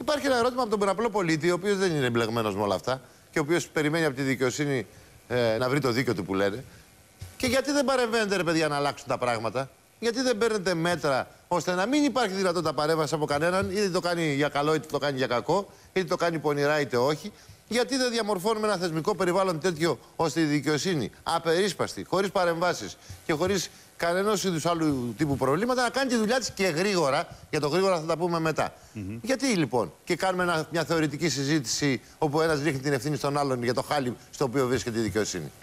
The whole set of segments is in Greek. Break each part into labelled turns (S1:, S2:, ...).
S1: Υπάρχει ένα ερώτημα από τον απλό πολίτη, ο οποίος δεν είναι εμπλεγμένος με όλα αυτά και ο οποίος περιμένει από τη δικαιοσύνη να βρει το δίκιο του που λένε. Και γιατί δεν παρεμβαίνετε, ρε παιδιά, να αλλάξουν τα πράγματα? Γιατί δεν παίρνετε μέτρα ώστε να μην υπάρχει δυνατότητα παρέμβαση από κανέναν, είτε το κάνει για καλό είτε το κάνει για κακό, είτε το κάνει πονηρά είτε όχι? Γιατί δεν διαμορφώνουμε ένα θεσμικό περιβάλλον τέτοιο ώστε η δικαιοσύνη απερίσπαστη, χωρίς παρεμβάσεις και χωρίς κανένας είδους άλλου τύπου προβλήματα να κάνει τη δουλειά της και γρήγορα? Για το γρήγορα θα τα πούμε μετά. Γιατί λοιπόν και κάνουμε μια θεωρητική συζήτηση όπου ένας ρίχνει την ευθύνη στον άλλον για το χάλι στο οποίο βρίσκεται η δικαιοσύνη?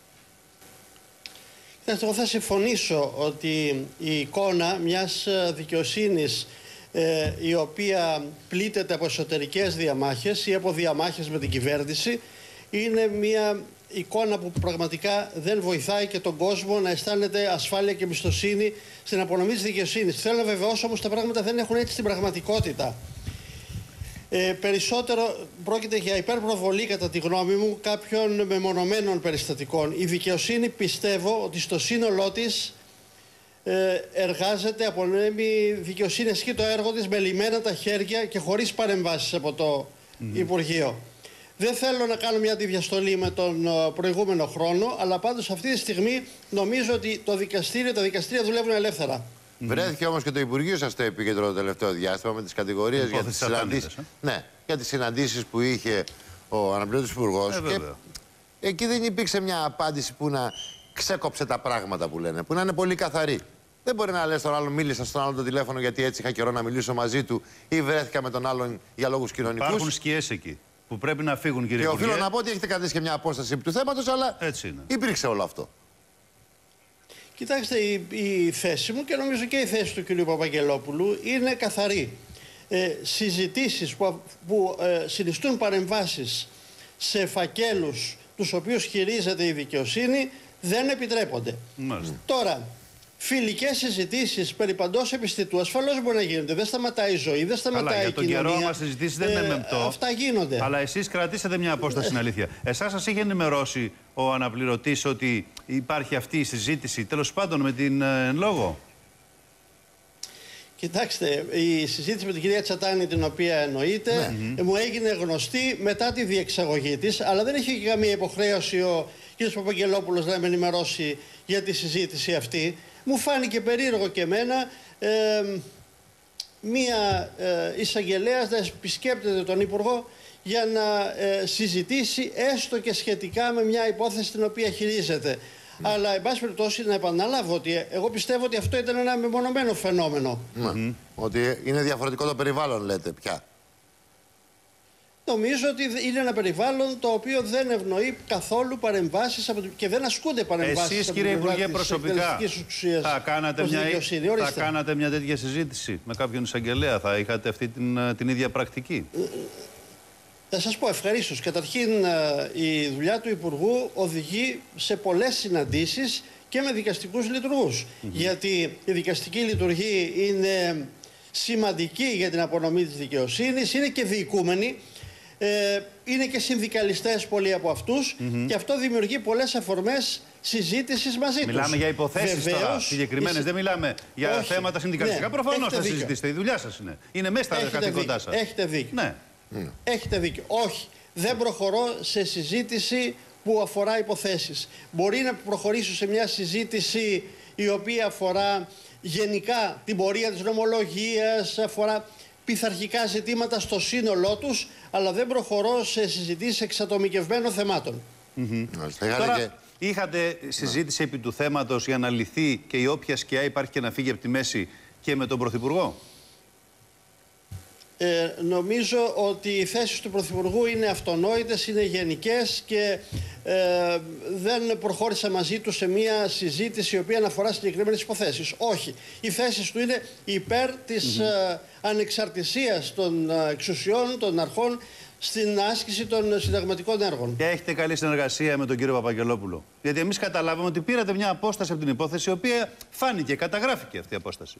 S2: Εγώ θα συμφωνήσω ότι η εικόνα μιας δικαιοσύνης η οποία πλήττεται από εσωτερικές διαμάχες ή από διαμάχες με την κυβέρνηση είναι μια εικόνα που πραγματικά δεν βοηθάει και τον κόσμο να αισθάνεται ασφάλεια και εμπιστοσύνη στην απονομή της δικαιοσύνης. Θέλω να βεβαιώσω όμως τα πράγματα δεν έχουν έτσι στην πραγματικότητα. Περισσότερο πρόκειται για υπερπροβολή, κατά τη γνώμη μου, κάποιων μεμονωμένων περιστατικών. Η δικαιοσύνη, πιστεύω ότι στο σύνολό της εργάζεται, απονέμει δικαιοσύνη, ασκεί το έργο της με λυμμένα τα χέρια και χωρίς παρεμβάσεις από το Υπουργείο. Δεν θέλω να κάνω μια αντιδιαστολή με τον προηγούμενο χρόνο, αλλά πάντως αυτή τη στιγμή νομίζω ότι τα δικαστήρια δουλεύουν ελεύθερα.
S1: Βρέθηκε όμως και το Υπουργείο σας στο επίκεντρο το τελευταίο διάστημα με τις κατηγορίες για τις συναντήσεις. Ναι, για τις συναντήσεις που είχε ο αναπληρωτής Υπουργός. Και εκεί δεν υπήρξε μια απάντηση που να ξέκοψε τα πράγματα που λένε, που να είναι πολύ καθαρή. Δεν μπορεί να λες στον άλλον, μίλησα στον άλλον το τηλέφωνο γιατί έτσι είχα καιρό να μιλήσω μαζί του, ή βρέθηκα με τον άλλον για λόγους κοινωνικούς.
S3: Υπάρχουν σκιές εκεί που πρέπει να φύγουν, κύριε Υπουργέ.
S1: Και οφείλω να πω ότι έχετε κρατήσει και μια απόσταση επί του θέματος, αλλά υπήρξε όλο αυτό.
S2: Κοιτάξτε, η θέση μου και νομίζω και η θέση του κ. Παπαγγελόπουλου είναι καθαρή. Συζητήσεις που συνιστούν παρεμβάσεις σε φακέλους τους οποίους χειρίζεται η δικαιοσύνη δεν επιτρέπονται. Τώρα, φιλικές συζητήσεις περί παντός επιστητού ασφαλώς μπορεί να γίνονται. Δεν σταματάει η ζωή, δεν σταματάει η κοινωνία.
S3: Για τον καιρό μας συζητήσεις δεν είναι μεμπτό.
S2: Αυτά γίνονται.
S3: Αλλά εσείς κρατήσατε μια απόσταση στην αλήθεια. Εσάς σας είχε ενημερώσει ο αναπληρωτής ότι υπάρχει αυτή η συζήτηση, τέλος πάντων, με την λόγο?
S2: Κοιτάξτε, η συζήτηση με την κυρία Τσατάνη, την οποία εννοείται, μου έγινε γνωστή μετά τη διεξαγωγή της, αλλά δεν είχε και καμία υποχρέωση ο κ. Παπαγγελόπουλος να με ενημερώσει για τη συζήτηση αυτή. Μου φάνηκε περίεργο και εμένα μία εισαγγελέας να επισκέπτεται τον Υπουργό για να συζητήσει έστω και σχετικά με μια υπόθεση την οποία χειρίζεται. Αλλά, εν πάση περιπτώσει, να επαναλάβω ότι εγώ πιστεύω ότι αυτό ήταν ένα μεμονωμένο φαινόμενο.
S1: Ότι είναι διαφορετικό το περιβάλλον, λέτε πια.
S2: Νομίζω ότι είναι ένα περιβάλλον το οποίο δεν ευνοεί καθόλου παρεμβάσεις και δεν ασκούνται παρεμβάσεις.
S3: Εσείς, κύριε Υπουργέ, προσωπικά θα κάνατε μια τέτοια συζήτηση με κάποιον εισαγγελέα? Θα είχατε αυτή την ίδια πρακτική?
S2: Θα σας πω ευχαρίστως. Καταρχήν, η δουλειά του Υπουργού οδηγεί σε πολλές συναντήσεις και με δικαστικούς λειτουργούς. Γιατί η δικαστική λειτουργία είναι σημαντική για την απονομή της δικαιοσύνης, είναι και διοικούμενοι, είναι και συνδικαλιστές πολλοί από αυτούς και αυτό δημιουργεί πολλές αφορμές συζήτησης μαζί τους.
S3: Μιλάμε για υποθέσεις τώρα συγκεκριμένες, δεν μιλάμε για θέματα συνδικαλιστικά. Προφανώς θα συζητήσετε, η δουλειά σας είναι. Είναι μέσα στα καθήκοντά σας.
S2: Έχετε δίκιο.
S3: Ναι.
S2: Έχετε δίκιο. Όχι, δεν προχωρώ σε συζήτηση που αφορά υποθέσεις. Μπορεί να προχωρήσω σε μια συζήτηση η οποία αφορά γενικά την πορεία της νομολογίας, αφορά πειθαρχικά ζητήματα στο σύνολό τους, αλλά δεν προχωρώ σε συζητήσεις εξατομικευμένων θεμάτων.
S3: Τώρα, είχατε συζήτηση επί του θέματος για να λυθεί και η όποια σκιά υπάρχει και να φύγει από τη μέση και με τον Πρωθυπουργό?
S2: Νομίζω ότι οι θέσεις του Πρωθυπουργού είναι αυτονόητες, είναι γενικές και δεν προχώρησα μαζί του σε μια συζήτηση η οποία αναφορά συγκεκριμένες υποθέσεις. Όχι. Οι θέσεις του είναι υπέρ της ανεξαρτησίας των εξουσιών, των αρχών στην άσκηση των συνταγματικών έργων.
S3: Και έχετε καλή συνεργασία με τον κύριο Παπαγγελόπουλο? Γιατί εμείς καταλάβαμε ότι πήρατε μια απόσταση από την υπόθεση, η οποία φάνηκε, καταγράφηκε αυτή η απόσταση.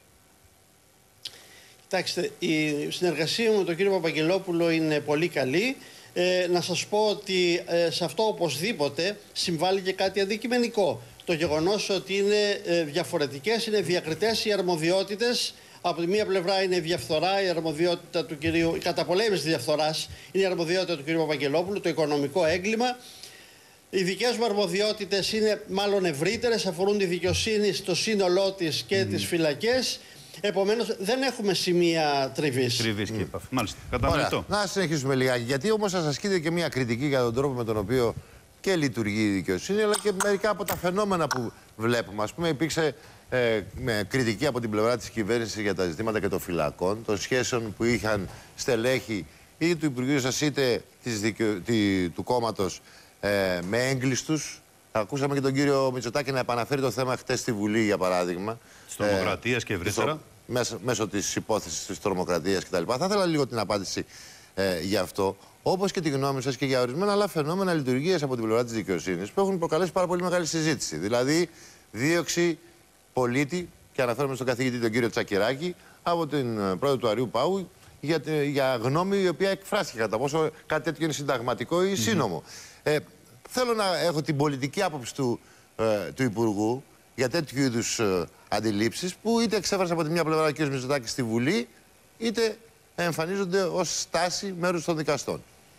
S2: Κοιτάξτε, η συνεργασία μου με τον κύριο Παπαγγελόπουλο είναι πολύ καλή. Να σας πω ότι σε αυτό οπωσδήποτε συμβάλλει και κάτι αντικειμενικό. Το γεγονός ότι είναι διαφορετικές, είναι διακριτές οι αρμοδιότητες Από τη μία πλευρά είναι η διαφθορά, η αρμοδιότητα του κυρίου, η καταπολέμηση της διαφθοράς είναι η αρμοδιότητα του κυρίου Παπαγγελόπουλου, το οικονομικό έγκλημα. Οι δικές μου αρμοδιότητες είναι μάλλον ευρύτερες, αφορούν τη δικαιοσύνη στο σύνολό της και τις φυλακές. Επομένως, δεν έχουμε σημεία τριβής.
S3: Τριβής και επαφή. Μάλιστα. Κατανοητό.
S1: Να συνεχίσουμε λιγάκι. Γιατί όμως σας ασκείται και μια κριτική για τον τρόπο με τον οποίο και λειτουργεί η δικαιοσύνη, αλλά και μερικά από τα φαινόμενα που βλέπουμε. Ας πούμε, υπήρξε κριτική από την πλευρά της κυβέρνησης για τα ζητήματα και των φυλακών, των σχέσεων που είχαν στελέχη είτε του Υπουργείου σας είτε του κόμματος με έγκλειστους. Ακούσαμε και τον κύριο Μητσοτάκη να επαναφέρει το θέμα χτες στη Βουλή, για παράδειγμα.
S3: Της τρομοκρατίας και ευρύτερα.
S1: Μέσω της υπόθεσης της τρομοκρατίας κτλ. Θα ήθελα λίγο την απάντηση γι' αυτό. Όπως και τη γνώμη σας και για ορισμένα άλλα φαινόμενα λειτουργίας από την πλευρά της δικαιοσύνης που έχουν προκαλέσει πάρα πολύ μεγάλη συζήτηση. Δηλαδή, δίωξη πολίτη, και αναφέρομαι στον καθηγητή τον κύριο Τσακυράκη, από την πρόεδρο του Αριού Παού για γνώμη η οποία εκφράστηκε κατά πόσο κάτι τέτοιο είναι συνταγματικό ή σύνομο. Θέλω να έχω την πολιτική άποψη του Υπουργού για τέτοιου είδους αντιλήψεις που είτε εξέφρασε από τη μια πλευρά ο κ. Μητσοτάκης στη Βουλή, είτε εμφανίζονται ως στάση μέρους των δικαστών.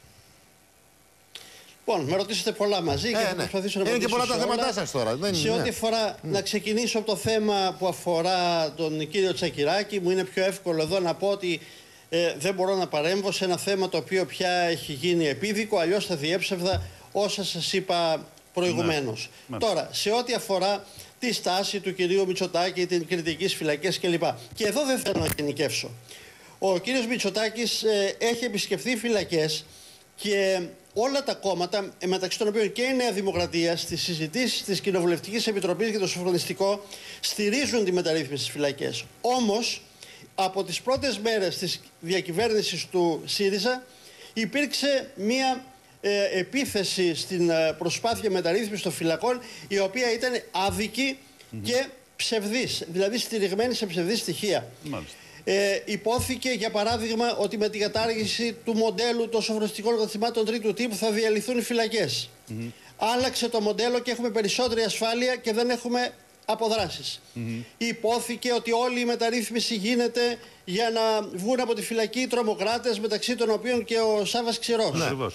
S2: Λοιπόν, με ρωτήσετε πολλά μαζί και θα προσπαθήσω να απαντήσω.
S1: Είναι και πολλά τα θέματά σας τώρα.
S2: Σε ό,τι αφορά, να ξεκινήσω από το θέμα που αφορά τον κύριο Τσακυράκη, μου είναι πιο εύκολο εδώ να πω ότι δεν μπορώ να παρέμβω σε ένα θέμα το οποίο πια έχει γίνει επίδικο, αλλιώς θα διέψευδα όσα σας είπα προηγουμένως. Τώρα, σε ό,τι αφορά τη στάση του κυρίου Μητσοτάκη, την κριτική στις φυλακές κλπ. Και εδώ δεν θέλω να γενικεύσω. Ο κύριος Μητσοτάκης έχει επισκεφθεί φυλακές και όλα τα κόμματα, μεταξύ των οποίων και η Νέα Δημοκρατία, στις συζητήσεις της Κοινοβουλευτικής Επιτροπής για το Σοφρονιστικό, στηρίζουν τη μεταρρύθμιση στις φυλακές. Όμως, από τις πρώτες μέρες της διακυβέρνησης του ΣΥΡΙΖΑ υπήρξε μία επίθεση στην προσπάθεια μεταρρύθμισης των φυλακών, η οποία ήταν άδικη και ψευδής, δηλαδή στηριγμένη σε ψευδή στοιχεία. Υπόθηκε, για παράδειγμα, ότι με την κατάργηση του μοντέλου των σοφρονιστικών καθημάτων τρίτου τύπου θα διαλυθούν οι φυλακές. Άλλαξε το μοντέλο και έχουμε περισσότερη ασφάλεια και δεν έχουμε αποδράσεις. Υπόθηκε ότι όλη η μεταρρύθμιση γίνεται για να βγουν από τη φυλακή οι τρομοκράτες, μεταξύ των οποίων και ο Σάββας Ξηρός.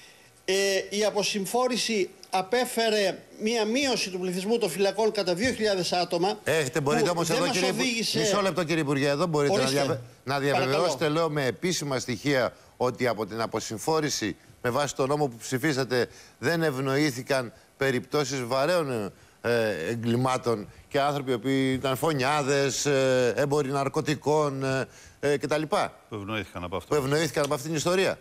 S2: Η αποσυμφόρηση απέφερε μία μείωση του πληθυσμού των φυλακών κατά 2.000 άτομα.
S1: Μπορείτε όμως εδώ, κύριε μισό λεπτό, κύριε Υπουργέ, εδώ μπορείτε να διαβεβαιώσετε, λέω, με επίσημα στοιχεία ότι από την αποσυμφόρηση με βάση το νόμο που ψηφίσατε δεν ευνοήθηκαν περιπτώσεις βαρέων εγκλημάτων και άνθρωποι οι οποίοι ήταν φωνιάδες, έμποροι ναρκωτικών κτλ.
S3: Που ευνοήθηκαν από αυτό.
S1: Που ευνοήθηκαν από αυτήν την ιστορία.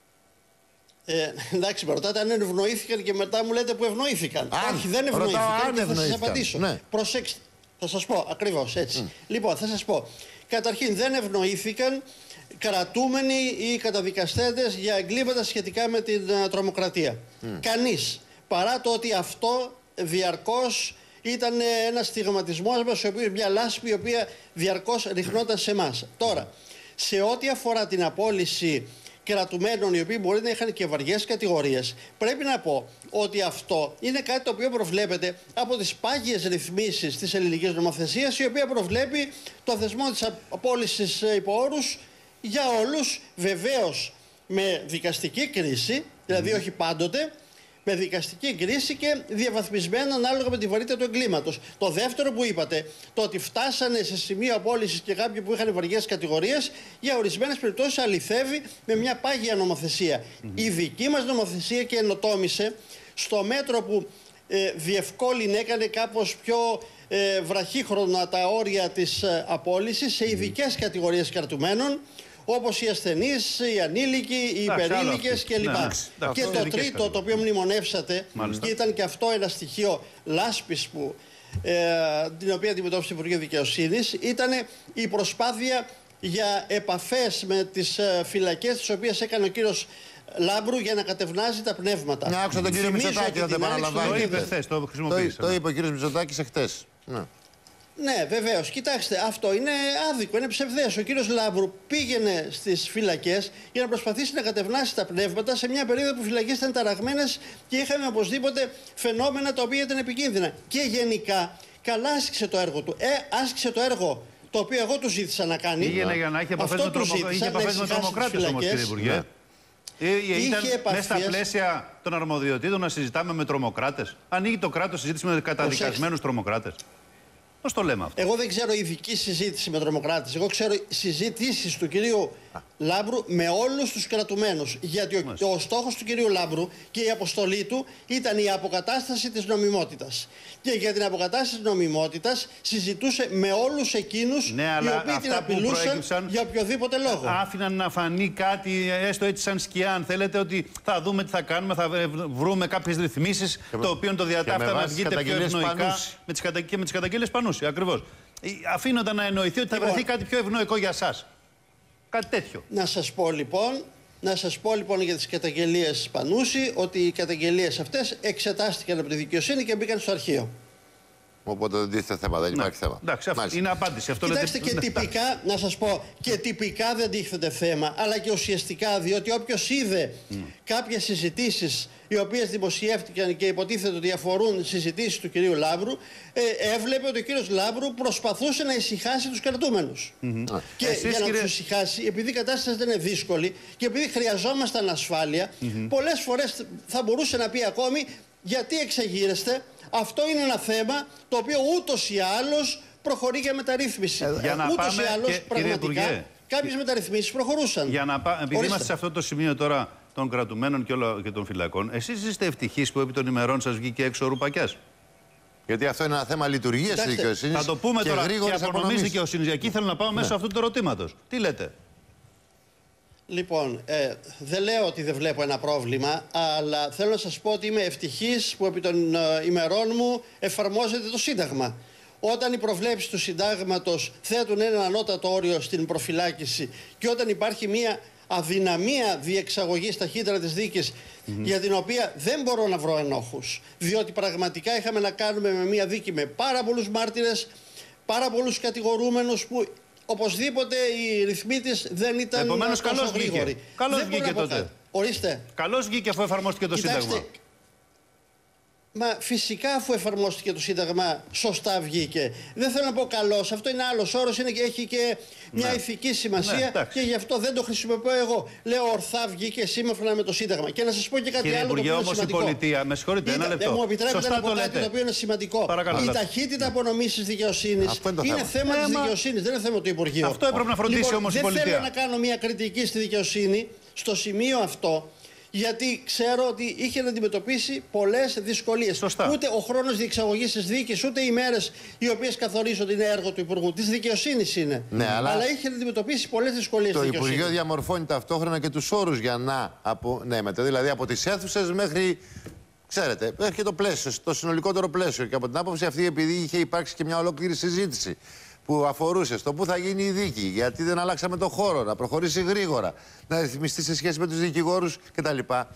S2: Εντάξει, με ρωτάτε αν ευνοήθηκαν και μετά μου λέτε που ευνοήθηκαν. Όχι, δεν ευνοήθηκαν. Θα σας απαντήσω. Ναι. Προσέξτε. Θα σας πω ακριβώς έτσι. Λοιπόν, θα σας πω. Καταρχήν, δεν ευνοήθηκαν κρατούμενοι ή καταδικαστέντες για εγκλήματα σχετικά με την τρομοκρατία. Κανείς. Παρά το ότι αυτό διαρκώς ήταν ένας στιγματισμός μας, μια λάσπη η οποία διαρκώς ριχνόταν σε εμάς. Τώρα, σε ό,τι αφορά την απόλυση κρατουμένων οι οποίοι μπορεί να είχαν και βαριές κατηγορίες, πρέπει να πω ότι αυτό είναι κάτι το οποίο προβλέπεται από τις πάγιες ρυθμίσεις της ελληνικής νομοθεσίας, η οποία προβλέπει το θεσμό της απόλυσης υπό όρους για όλους, βεβαίως με δικαστική κρίση, δηλαδή όχι πάντοτε, με δικαστική κρίση και διαβαθμισμένα ανάλογα με τη βαρύτητα του εγκλήματος. Το δεύτερο που είπατε, το ότι φτάσανε σε σημείο απόλυσης και κάποιοι που είχαν βαριές κατηγορίες, για ορισμένες περιπτώσεις αληθεύει με μια πάγια νομοθεσία. Η δική μας νομοθεσία και ενοτόμησε στο μέτρο που διευκόλυνε, έκανε κάπως πιο βραχύχρονα τα όρια της απόλυσης σε ειδικές κατηγορίες κρατουμένων, όπως οι ασθενείς, οι ανήλικοι, οι υπερήλικες κλπ. Και το τρίτο, το οποίο μνημονεύσατε, και ήταν και αυτό ένα στοιχείο λάσπης που, την οποία αντιμετώπισε το Υπουργείο Δικαιοσύνης, ήταν η προσπάθεια για επαφές με τις φυλακές, τις οποίες έκανε ο κύριος Λάμπρου για να κατευνάζει τα πνεύματα.
S1: Να άκουσα τον κύριο Μητσοτάκη να το επαναλαμβάνει.
S3: Το είπε χθες, το χρησιμοποίησε.
S1: Το είπε ο κύριος Μητσοτάκης εχθές.
S2: Ναι, βεβαίως. Κοιτάξτε, αυτό είναι άδικο, είναι ψευδές. Ο κύριος Λάμπρου πήγαινε στις φυλακές για να προσπαθήσει να κατευνάσει τα πνεύματα σε μια περίοδο που οι φυλακές ήταν ταραγμένες και είχαμε οπωσδήποτε φαινόμενα τα οποία ήταν επικίνδυνα. Και γενικά, καλά άσκησε το έργο του. Άσκησε το έργο το οποίο εγώ του ζήτησα να κάνει.
S3: Πήγαινε για να έχει επαφές με τρομοκράτες όμως, κύριε Υπουργέ. Ήταν μέσα στα πλαίσια των αρμοδιοτήτων να συζητάμε με τρομοκράτες. Ανοίγει το κράτος συζήτηση με καταδικασμένους τρομοκράτες. Πώς το λέμε αυτό?
S2: Εγώ δεν ξέρω ειδική συζήτηση με τρομοκράτες. Εγώ ξέρω συζητήσεις του κυρίου Λάμπρου με όλους τους κρατουμένους. Γιατί ο στόχος του κυρίου Λάμπρου και η αποστολή του ήταν η αποκατάσταση της νομιμότητας. Και για την αποκατάσταση της νομιμότητας συζητούσε με όλους εκείνους οι οποίοι την απειλούσαν για οποιοδήποτε λόγο.
S3: Άφηναν να φανεί κάτι, έστω έτσι σαν σκιά, αν θέλετε, ότι θα δούμε τι θα κάνουμε, θα βρούμε κάποιες ρυθμίσεις, το οποίο το διατάφτα να βγείτε πιο ευνοϊκά και με τις καταγγελίες Πανούση. Ακριβώς. Αφήνονταν να εννοηθεί ότι θα βρεθεί κάτι πιο ευνοϊκό για εσάς. Κάτι τέτοιο.
S2: Να σας πω λοιπόν για τις καταγγελίες Πανούση ότι οι καταγγελίες αυτές εξετάστηκαν από τη δικαιοσύνη και μπήκαν στο αρχείο.
S1: Οπότε δεν τίθεται θέμα, δεν υπάρχει θέμα.
S3: Εντάξει, είναι απάντηση. Αυτό
S2: κοιτάξτε, και τυπικά, να σας πω, και τυπικά δεν τίθεται θέμα, αλλά και ουσιαστικά, διότι όποιος είδε κάποιες συζητήσεις οι οποίες δημοσιεύτηκαν και υποτίθεται ότι αφορούν συζητήσεις του κυρίου Λάμπρου, έβλεπε ότι ο κύριος Λάμπρου προσπαθούσε να ησυχάσει τους κρατούμενους. Και για να τους ησυχάσει, επειδή η κατάσταση δεν είναι δύσκολη και επειδή χρειαζόμασταν ασφάλεια, πολλές φορές θα μπορούσε να πει ακόμη γιατί εξεγείρεστε. Αυτό είναι ένα θέμα το οποίο ούτως ή άλλως προχωρεί για μεταρρύθμιση. Ούτως ή άλλως πραγματικά κάποιες μεταρρυθμίσεις προχωρούσαν.
S3: Επειδή είμαστε σε αυτό το σημείο τώρα των κρατουμένων και των φυλακών, εσείς είστε ευτυχείς που επί των ημερών σας βγήκε έξω ο Ρουπακιάς?
S1: Γιατί αυτό είναι ένα θέμα λειτουργίας της δικαιοσύνης.
S3: Θα το πούμε τώρα και απονομής δικαιοσύνης. Εκεί θέλω να πάω μέσω αυτού του ερωτήματος. Τι λέτε?
S2: Λοιπόν, δεν λέω ότι δεν βλέπω ένα πρόβλημα, αλλά θέλω να σας πω ότι είμαι ευτυχής που επί των ημερών μου εφαρμόζεται το Σύνταγμα. Όταν οι προβλέψεις του Συντάγματος θέτουν ένα ανώτατο όριο στην προφυλάκηση και όταν υπάρχει μια αδυναμία διεξαγωγής ταχύτερα της δίκης, για την οποία δεν μπορώ να βρω ενόχους, διότι πραγματικά είχαμε να κάνουμε με μια δίκη με πάρα πολλούς μάρτυρες, πάρα πολλούς κατηγορούμενους που οπωσδήποτε οι ρυθμοί της δεν ήταν τόσο γρήγοροι.
S3: Καλώς βγήκε τότε.
S2: Ορίστε.
S3: Καλώς βγήκε αφού εφαρμόστηκε το Σύνταγμα.
S2: Μα φυσικά αφού εφαρμόστηκε το Σύνταγμα σωστά βγήκε. Δεν θέλω να πω καλώς, αυτό είναι άλλος όρος, έχει και μια ηθική σημασία και γι' αυτό δεν το χρησιμοποιώ εγώ. Λέω ορθά βγήκε σύμφωνα με το Σύνταγμα. Και να σας πω και κάτι άλλο το οποίο είναι σημαντικό.
S3: Η πολιτεία, με συγχωρείτε, ένα λεπτό.
S2: Μου επιτρέπετε να πω κάτι το οποίο είναι σημαντικό.
S3: Παρακαλώ.
S2: Η ταχύτητα απονομής της δικαιοσύνης είναι θέμα της δικαιοσύνης, δεν είναι θέμα του Υπουργείου.
S3: Αυτό έπρεπε να φροντίσει όμως η πολιτεία.
S2: Δεν θέλω να κάνω μια κριτική στη δικαιοσύνη στο σημείο αυτό. Γιατί ξέρω ότι είχε να αντιμετωπίσει πολλές δυσκολίες.
S3: Σωστά.
S2: Ούτε ο χρόνος διεξαγωγής της δίκης, ούτε οι μέρες οι οποίες καθορίζονται είναι έργο του Υπουργού. Της δικαιοσύνης είναι.
S1: Ναι, αλλά
S2: είχε να αντιμετωπίσει πολλές δυσκολίες.
S1: Το Υπουργείο διαμορφώνει ταυτόχρονα και τους όρους για να απονέμεται. Δηλαδή από τις αίθουσες μέχρι. Ξέρετε, μέχρι και το πλαίσιο, το συνολικότερο πλαίσιο. Και από την άποψη αυτή, επειδή είχε υπάρξει και μια ολόκληρη συζήτηση που αφορούσε στο πού θα γίνει η δίκη, γιατί δεν αλλάξαμε το χώρο, να προχωρήσει γρήγορα, να ρυθμιστεί σε σχέση με τους δικηγόρους κτλ.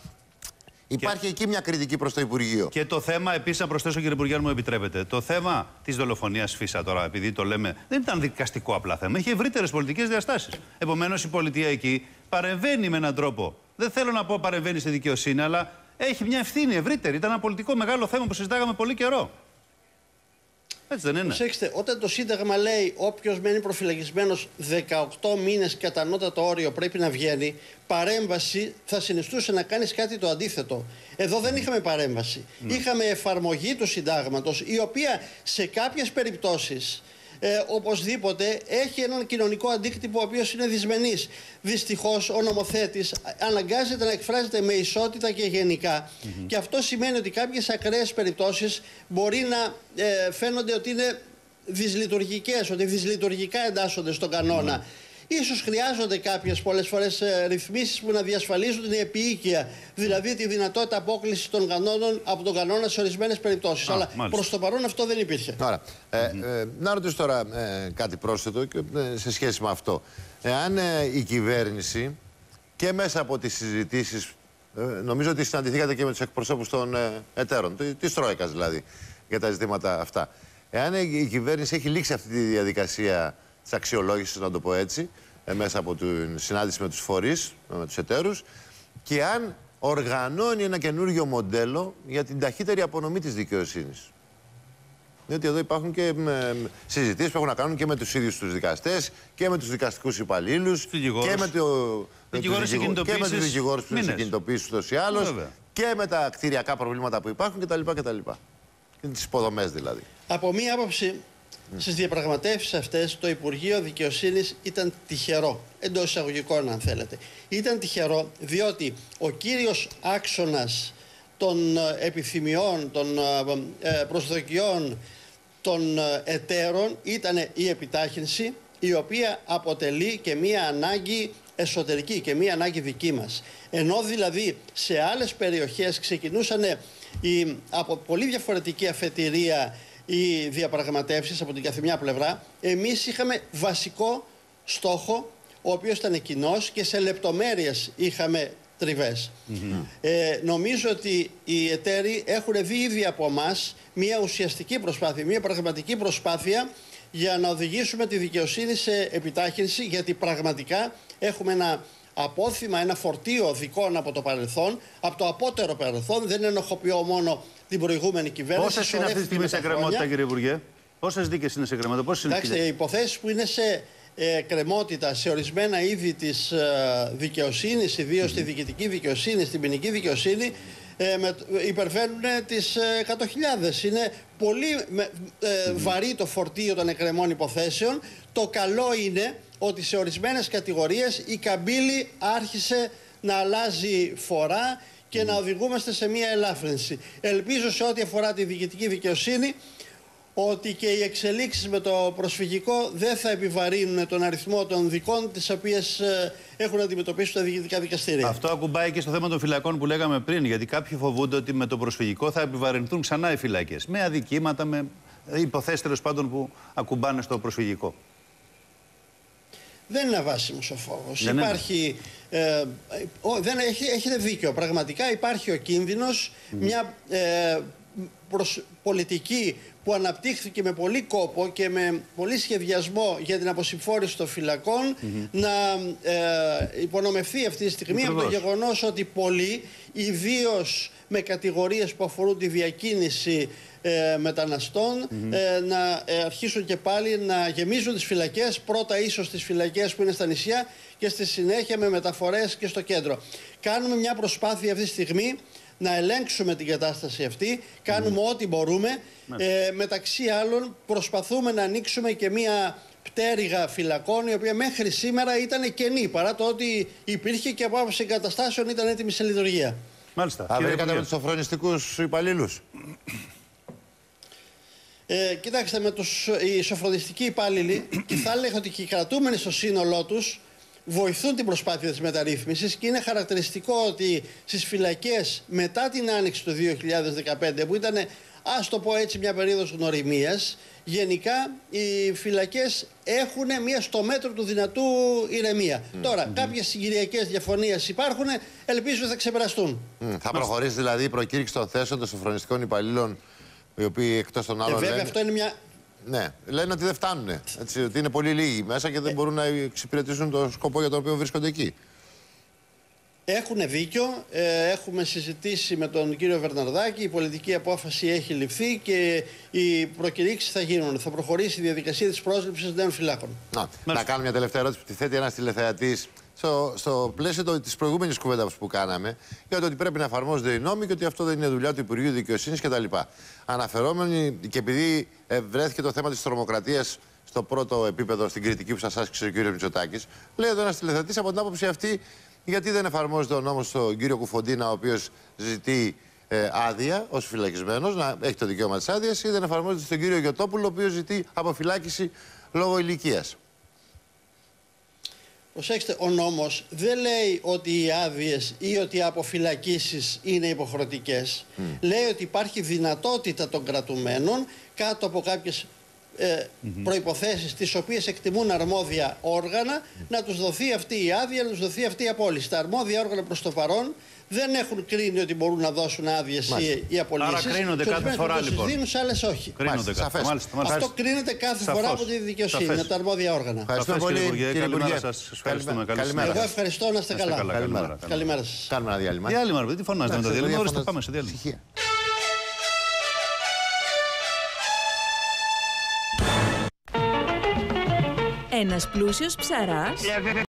S1: Υπάρχει εκεί μια κριτική προς το Υπουργείο.
S3: Και το θέμα, επίσης, να προσθέσω, κύριε Υπουργέ, αν μου επιτρέπετε, το θέμα της δολοφονίας Φίσα τώρα, επειδή το λέμε, δεν ήταν δικαστικό απλά θέμα. Είχε ευρύτερες πολιτικές διαστάσεις. Επομένως, η πολιτεία εκεί παρεμβαίνει με έναν τρόπο. Δεν θέλω να πω παρεμβαίνει στη δικαιοσύνη, αλλά έχει μια ευθύνη ευρύτερη. Ήταν ένα πολιτικό μεγάλο θέμα που συζητάγαμε πολύ καιρό. Έτσι δεν είναι?
S2: Προσέξτε, όταν το Σύνταγμα λέει όποιος μένει προφυλακισμένος 18 μήνες κατά ανώτατο όριο πρέπει να βγαίνει, παρέμβαση θα συνιστούσε να κάνεις κάτι το αντίθετο. Εδώ δεν είχαμε παρέμβαση. Είχαμε εφαρμογή του Συντάγματος, η οποία σε κάποιες περιπτώσεις οπωσδήποτε έχει έναν κοινωνικό αντίκτυπο ο οποίος είναι δυσμενής. Δυστυχώς ο νομοθέτης αναγκάζεται να εκφράζεται με ισότητα και γενικά. Και αυτό σημαίνει ότι κάποιες ακραίες περιπτώσεις μπορεί να φαίνονται ότι είναι δυσλειτουργικές, ότι δυσλειτουργικά εντάσσονται στον κανόνα. Ίσως χρειάζονται κάποιες πολλές φορές ρυθμίσεις που να διασφαλίζουν την επίοικια, δηλαδή τη δυνατότητα απόκλησης των κανόνων από τον κανόνα σε ορισμένες περιπτώσεις. Αλλά προς το παρόν αυτό δεν υπήρχε.
S1: Ωραία. Να ρωτήσω τώρα κάτι πρόσθετο σε σχέση με αυτό. Εάν η κυβέρνηση και μέσα από τις συζητήσεις, νομίζω ότι συναντηθήκατε και με τους εκπροσώπους των εταίρων, της Τρόικας δηλαδή, για τα ζητήματα αυτά. Εάν η κυβέρνηση έχει λήξει αυτή τη διαδικασία της αξιολόγησης, να το πω έτσι, μέσα από την συνάντηση με τους φορείς, με τους εταίρους, και αν οργανώνει ένα καινούργιο μοντέλο για την ταχύτερη απονομή της δικαιοσύνης. Διότι εδώ υπάρχουν και συζητήσεις που έχουν να κάνουν και με τους ίδιους τους δικαστές και με τους δικαστικούς υπαλλήλους και με τους δικηγόρους που είναι σε κινητοποίηση ούτως ή άλλως και με τα κτηριακά προβλήματα που υπάρχουν κτλ. Και τις υποδομές δηλαδή.
S2: Από μία άποψη, στις διαπραγματεύσεις αυτές το Υπουργείο Δικαιοσύνης ήταν τυχερό, εντός εισαγωγικών αν θέλετε. Ήταν τυχερό διότι ο κύριος άξονας των επιθυμιών, των προσδοκιών των εταίρων ήταν η επιτάχυνση, η οποία αποτελεί και μία ανάγκη εσωτερική και μία ανάγκη δική μας. Ενώ δηλαδή σε άλλες περιοχές ξεκινούσαν από πολύ διαφορετική αφετηρία οι διαπραγματεύσεις από την καθεμιά πλευρά, εμείς είχαμε βασικό στόχο, ο οποίος ήταν κοινός και σε λεπτομέρειες είχαμε τριβές. Νομίζω ότι οι εταίροι έχουν δει ήδη από εμάς μια ουσιαστική προσπάθεια, μια πραγματική προσπάθεια για να οδηγήσουμε τη δικαιοσύνη σε επιτάχυνση, γιατί πραγματικά έχουμε ένα απόθυμα, ένα φορτίο δικών από το παρελθόν, από το απότερο παρελθόν. Δεν ενοχοποιώ μόνο την προηγούμενη κυβέρνηση.
S3: Πόσες είναι αυτή τη στιγμή σε κρεμότητα, κύριε Υπουργέ? Πόσες δίκες είναι σε κρεμότητα?
S2: Κοιτάξτε, οι υποθέσεις που είναι σε κρεμότητα σε ορισμένα είδη της δικαιοσύνης, ιδίως στη διοικητική δικαιοσύνη, στην ποινική δικαιοσύνη, υπερβαίνουν τις 100.000. Είναι πολύ βαρύ το φορτίο των εκκρεμών υποθέσεων. Το καλό είναι ότι σε ορισμένες κατηγορίες η καμπύλη άρχισε να αλλάζει φορά και να οδηγούμαστε σε μια ελάφρυνση. Ελπίζω σε ό,τι αφορά τη διοικητική δικαιοσύνη ότι και οι εξελίξεις με το προσφυγικό δεν θα επιβαρύνουν τον αριθμό των δικών τις οποίες έχουν αντιμετωπίσει τα διοικητικά δικαστήρια.
S3: Αυτό ακουμπάει και στο θέμα των φυλακών που λέγαμε πριν, γιατί κάποιοι φοβούνται ότι με το προσφυγικό θα επιβαρυνθούν ξανά οι φυλακές. Με αδικήματα, με υποθέσεις τέλος πάντων που ακουμπάνε στο προσφυγικό.
S2: Δεν είναι αβάσιμος ο φόβος. Υπάρχει, έχετε δίκιο. Πραγματικά υπάρχει ο κίνδυνος μια πολιτική που αναπτύχθηκε με πολύ κόπο και με πολύ σχεδιασμό για την αποσυμφόρηση των φυλακών να υπονομευθεί αυτή τη στιγμή από το γεγονός ότι πολλοί, ιδίως με κατηγορίες που αφορούν τη διακίνηση μεταναστών, να αρχίσουν και πάλι να γεμίζουν τις φυλακές, πρώτα ίσως τις φυλακές που είναι στα νησιά και στη συνέχεια με μεταφορές και στο κέντρο. Κάνουμε μια προσπάθεια αυτή τη στιγμή να ελέγξουμε την κατάσταση αυτή, κάνουμε ό,τι μπορούμε. Μεταξύ άλλων προσπαθούμε να ανοίξουμε και μια πτέρυγα φυλακών, η οποία μέχρι σήμερα ήταν κενή, παρά το ότι υπήρχε και από άποψη εγκαταστάσεων ήταν έτοιμη σε λειτουργία.
S3: Μάλιστα.
S1: Βρήκατε με τους σοφρονιστικούς υπαλλήλους?
S2: Κοιτάξτε, οι σοφρονιστικοί υπάλληλοι και θα έλεγα ότι και οι κρατούμενοι στο σύνολό τους βοηθούν την προσπάθεια της μεταρρύθμισης και είναι χαρακτηριστικό ότι στις φυλακές μετά την άνοιξη του 2015, που ήταν, ας το πω έτσι, μια περίοδος γνωριμίας, γενικά οι φυλακές έχουν μια στο μέτρο του δυνατού ηρεμία. Τώρα, κάποιες συγκυριακές διαφωνίες υπάρχουν, ελπίζω ότι θα ξεπεραστούν.
S1: Θα προχωρήσει δηλαδή η προκήρυξη των θέσεων των σοφρονιστικών υπαλλήλων, οι οποίοι εκτός των άλλων.
S2: Βέβαια, αυτό είναι μια.
S1: Ναι, λένε ότι δεν φτάνουν. Έτσι, ότι είναι πολύ λίγοι μέσα και δεν μπορούν να εξυπηρετήσουν τον σκοπό για τον οποίο βρίσκονται εκεί.
S2: Έχουν δίκιο. Έχουμε συζητήσει με τον κύριο Βερναρδάκη. Η πολιτική απόφαση έχει ληφθεί και οι προκηρύξεις θα γίνουν. Θα προχωρήσει η διαδικασία της πρόσληψης νέων φυλάκων.
S1: Να κάνω μια τελευταία ερώτηση που τη θέτει ένας τηλεθεατής. Στο πλαίσιο της προηγούμενης κουβέντας που κάναμε, για το ότι πρέπει να εφαρμόζονται οι νόμοι και ότι αυτό δεν είναι δουλειά του Υπουργείου Δικαιοσύνης κτλ. Αναφερόμενοι, και επειδή βρέθηκε το θέμα της τρομοκρατίας στο πρώτο επίπεδο, στην κριτική που σας άσκησε ο κ. Μητσοτάκης, λέει εδώ ένας τηλεθεατής από την άποψη αυτή, γιατί δεν εφαρμόζεται ο νόμος στον κύριο Κουφοντίνα, ο οποίος ζητεί άδεια ως φυλακισμένος, να έχει το δικαίωμα της άδειας, ή δεν εφαρμόζεται στον κύριο Γιωτόπουλο, ο οποίος ζητεί αποφυλάκηση λόγω ηλικίας.
S2: Προσέξτε, ο νόμος δεν λέει ότι οι άδειες ή ότι οι αποφυλακίσεις είναι υποχρεωτικές. Λέει ότι υπάρχει δυνατότητα των κρατουμένων κάτω από κάποιες προϋποθέσεις τις οποίες εκτιμούν αρμόδια όργανα να τους δοθεί αυτή η άδεια, να τους δοθεί αυτή η απόλυση. Τα αρμόδια όργανα προς το παρόν δεν έχουν κρίνει ότι μπορούν να δώσουν άδειες ή απολύσεις.
S3: Άρα κρίνονται κάθε φορά λοιπόν.
S2: Δίνουν, σε άλλες όχι.
S3: Κρίνονται
S2: Αυτό κρίνεται κάθε φορά από τη δικαιοσύνη, από τα αρμόδια όργανα.
S1: Ευχαριστώ πολύ, κύριε Υπουργέ.
S3: Καλημέρα.
S2: Εγώ ευχαριστώ, να είστε καλά. Καλημέρα σας.
S1: Κάνουμε ένα διάλειμμα.
S3: Διάλειμμα, τι φωνάζετε με το διάλειμμα? Πάμε σε διάλειμμα.
S4: Ένας πλούσιος ψαράς